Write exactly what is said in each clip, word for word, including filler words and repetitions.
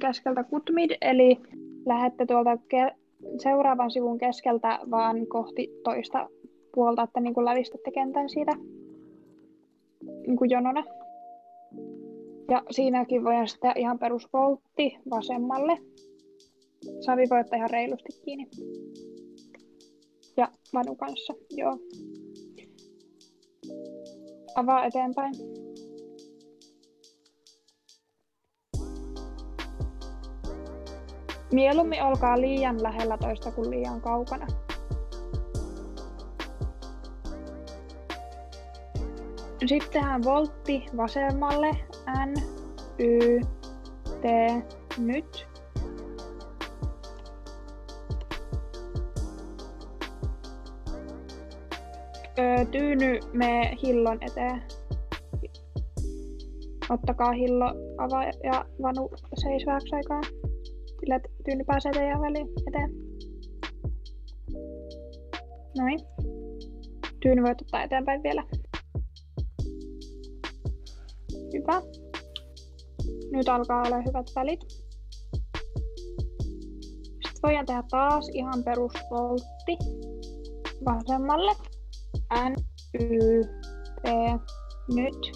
keskeltä Kutmid, eli lähdette tuolta ke- seuraavan sivun keskeltä vaan kohti toista puolta, että niin kuin lävistätte kentän siitä niin kuin jonona. Ja siinäkin voidaan sitten ihan perusvoltti vasemmalle. Savi voi ottaa ihan reilusti kiinni. Ja Vanu kanssa, joo. Avaa eteenpäin. Mieluummin olkaa liian lähellä toista kuin liian kaukana. Sitten tehdään voltti vasemmalle. N, Y, T, nyt. Öö, tyyny mee hillon eteen. Ottakaa hillo, avaa ja Vanu seis vähäksi aikaa. Sillä tyyny pääsee teidän väliin eteen. Noin. Tyyny voit ottaa eteenpäin vielä. Hyvä. Nyt alkaa olla hyvät välit. Sitten voidaan tehdä taas ihan perusvoltti vasemmalle. N, Y, T, nyt.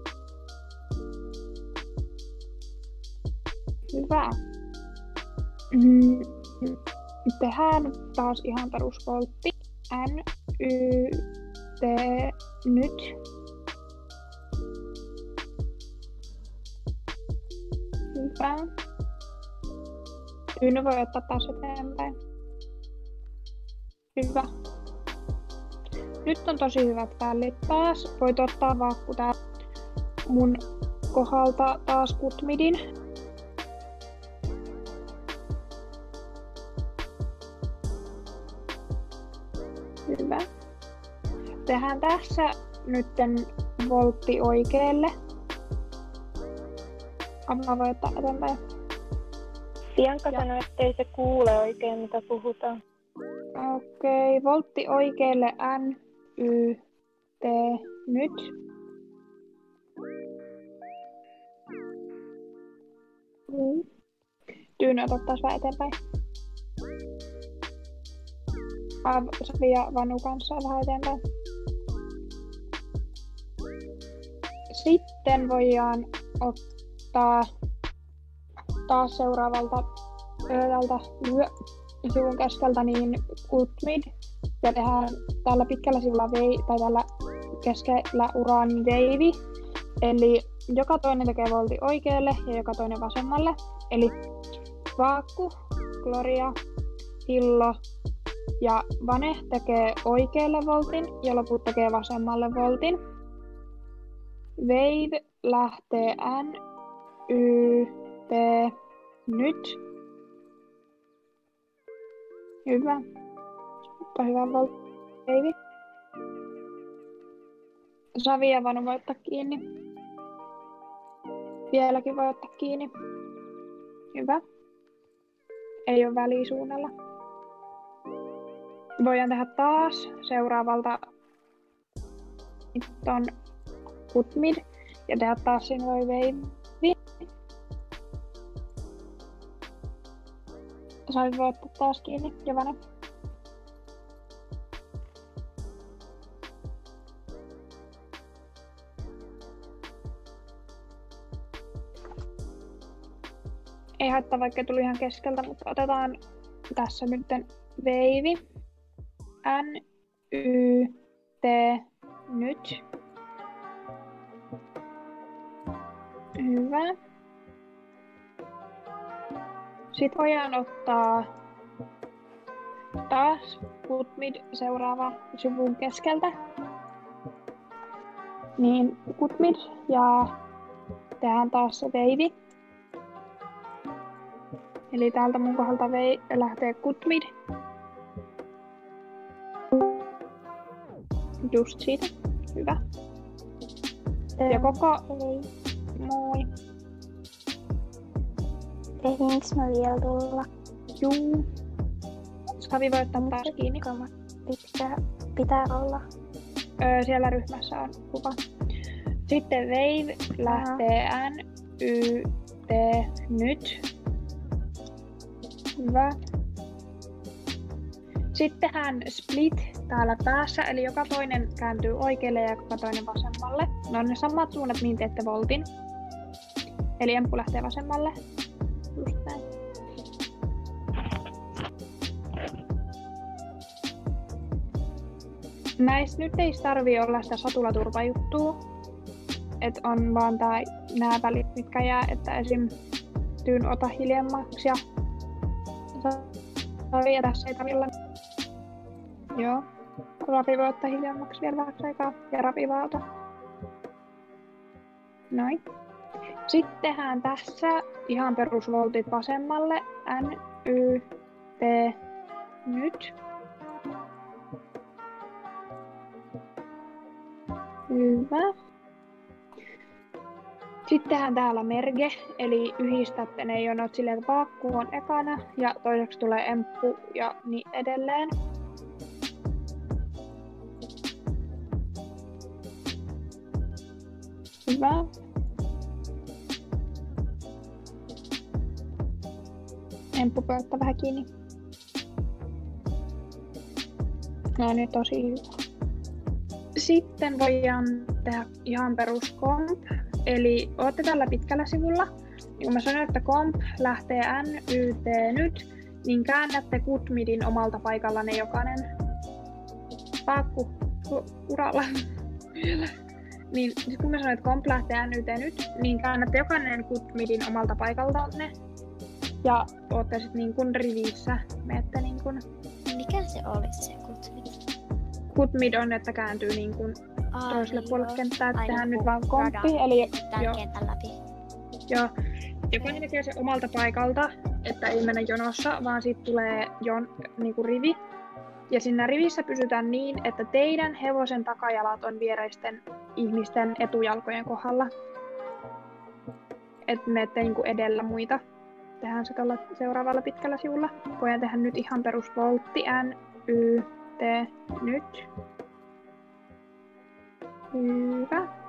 Hyvä. Mm. Tehdään taas ihan perusvoltti. N, Y, T, nyt. Hyvä. Tyyny voi ottaa taas eteenpäin. Hyvä. Nyt on tosi hyvät välit taas. Voit ottaa vaikka tää mun kohdalta taas Kutmidin. Hyvä. Tehdään tässä nytten voltti oikealle. Amma voi ottaa eteenpäin. Bianca sanoi, ettei se kuule oikein mitä puhutaan. Okei, okay. Voltti oikealle N, Y, T, nyt. Mm. Tyyny ota taas vähän eteenpäin. Savi ja Vanu kanssa vähän eteenpäin. Sitten voidaan ottaa taas seuraavalta tältä sivun keskeltä niin Kutmid ja tehdään tällä pitkällä sivulla vei, tai tällä keskellä uraa niin veivi. Eli joka toinen tekee voltti oikealle ja joka toinen vasemmalle. Eli Vaakku, Gloria, Hillo ja Vane tekee oikealle voltin ja loput tekee vasemmalle voltin. Wave lähtee N, Y, T, nyt. Hyvä. Ottaa hyvä voltti. Wave. Savi ja Vanu voi ottaa kiinni. Vieläkin voi ottaa kiinni. Hyvä. Ei ole välisuunnalla. Voidaan tehdä taas seuraavalta. Nyt on Kutmid ja tehdä taas siinä voi veivi. Savi voi ottaa taas kiinni. Jovane. Ei haittaa, vaikka tuli ihan keskeltä, mutta otetaan tässä nyt veivi. N, Y, T, nyt. Hyvä. Sitten voidaan ottaa taas Kutmid seuraava sivun keskeltä. Niin Kutmid ja tehdään taas se veivi. Eli täältä mun kohdalta vei, lähtee Kutmid. Just siitä. Hyvä. Ja koko... Moi. Ehdinkö mä vielä tulla? Juu. Savi voi ottaa taas kiinni. Pitää, pitää olla. Öö, siellä ryhmässä on kuva. Sitten Wave lähtee N, Y, T, nyt. Hyvä. Sitten tehdään split täällä päässä, eli joka toinen kääntyy oikealle ja joka toinen vasemmalle. Ne on ne samat suunnat, mihin teette voltin. Eli emppu lähtee vasemmalle. Just näin. Näistä nyt ei tarvii olla sitä satulaturvajuttua. Et on vaan tää, nää välit, mitkä jää, että esim. Tyyn ota hiljemmaksi ja Ravi ja tässä ei tarvilla. Joo. Ravi voi ottaa hiljemmaksi vielä vähäksi aikaa ja Ravi vaan ota. Noin. Sitten tehdään tässä ihan perusvoltit vasemmalle. N, Y, T, nyt. Hyvä. Sitten tehdään täällä merge, eli yhdistätte ne jonot silleen, että vaakku on ekana ja toiseksi tulee emppu ja niin edelleen. Hyvä. Emppu pöyttä vähän kiinni. No niin, tosi hyvä. Sitten voidaan tehdä ihan perus komp. Eli ootte tällä pitkällä sivulla. Niin kun mä sanoin, että komp lähtee N, Y, T nyt, niin käännätte kutmidin omalta paikallanne jokainen. Paakku uralla. Niin sit kun mä sanoin, että komp lähtee N, Y, T nyt, niin käännätte jokainen kutmidin omalta paikaltanne. Ja ootte sit niin kun rivissä. Menette niin kun... Mikä se olisi se kutmid? Kutmid on, että kääntyy niin kun Aa, toiselle niin puolelle joo. kenttää. Aina Tehdään nyt kun vaan komppi. radan Eli Tämän joo, kentän läpi. joo. Jokainen tekee se omalta paikalta, että ei mennä jonossa, vaan siitä tulee jon, niinku rivi. Ja siinä rivissä pysytään niin, että teidän hevosen takajalat on viereisten ihmisten etujalkojen kohdalla. Että menette niinku edellä muita. Tehdään se tuolla seuraavalla pitkällä sivulla. Voidaan tehdä nyt ihan perusvoltti. N, Y, T, nyt. Hyvä.